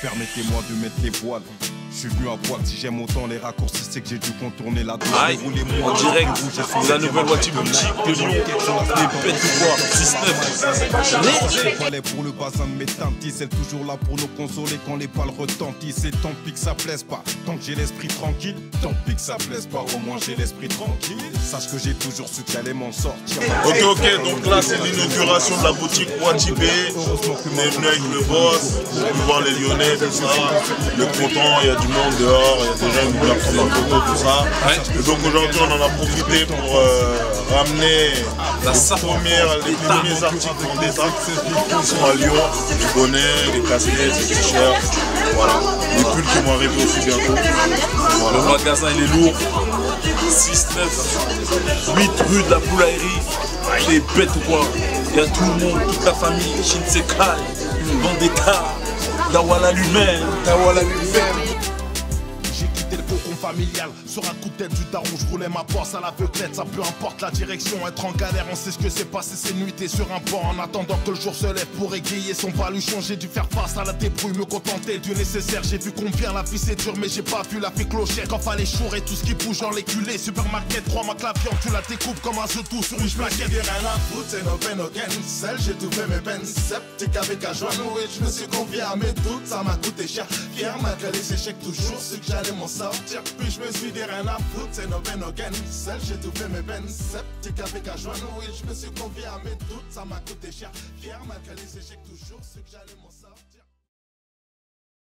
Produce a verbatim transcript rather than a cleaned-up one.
Permettez-moi de mettre les voiles. Je suis venu à poil, si j'aime autant les raccourcis, c'est que j'ai dû contourner la douche. Aïe, en direct, la nouvelle Wati Boutique de Lyon. Les bêtes de quoi, six neuf. Palais pour le bazin de mes tantis, elle toujours là pour nous consoler quand les balles retentissent. Et tant pis que ça plaise pas, tant que j'ai l'esprit tranquille. Tant pis que ça plaise pas, au moins j'ai l'esprit tranquille. Sache que j'ai toujours su qu'elle allait m'en sortir. Ok, ok, donc là c'est l'inauguration de la boutique Wati B. On est venu avec le boss, on peut voir les Lyonnais, tout ça. Le content, il y a du monde dehors, il y a des gens qui veulent prendre la photo, tout ça. Ouais. Et donc aujourd'hui on en a profité pour euh, ramener la les, premières, les premiers articles en détail qui sont à Lyon, les bonnets, les casquettes, les t-shirts, voilà. Les pulls qui vont arriver aussi bientôt. Voilà. Le magasin il est lourd. six neuf, huit rue de la Poulaillerie. Les bêtes ou quoi. Il y a tout le monde, toute la famille, Shinsekai, Vendetta, Dawala lui-même, Dawala lui-même. J'ai quitté le cocon familial, sur un coup de tête du daron, je roulais ma poisse à l'aveuglette, ça peu importe la direction, être en galère, on sait ce que c'est passé ces nuitées sur un banc, en attendant que le jour se lève pour égayer son paluchon, j'ai dû faire face à la débrouille, me contenter du nécessaire, j'ai vu combien la vie c'est dur, mais j'ai pas vu la fée clochère, quand fallait chourer tout ce qui bouge dans les culés, supermarket, trois ma clavion, tu la découpes comme un jeu tout sur une plaquette. J'ai rien à foutre, c'est no pain no gain, seul j'ai tout fait mes peines, sceptique avec un joint, oui, je me suis confié à mes doutes, ça m'a coûté cher, fier malgré les échecs, toujours su que j'allais m'en sortir, puis je me suis dit rien à foutre, c'est no pain no gain, seul j'ai tout fait mes peines, sceptique avec un joint, oui, je me suis confié à mes doutes, ça m'a coûté cher, fier malgré les échecs, toujours su que j'allais m'en sortir.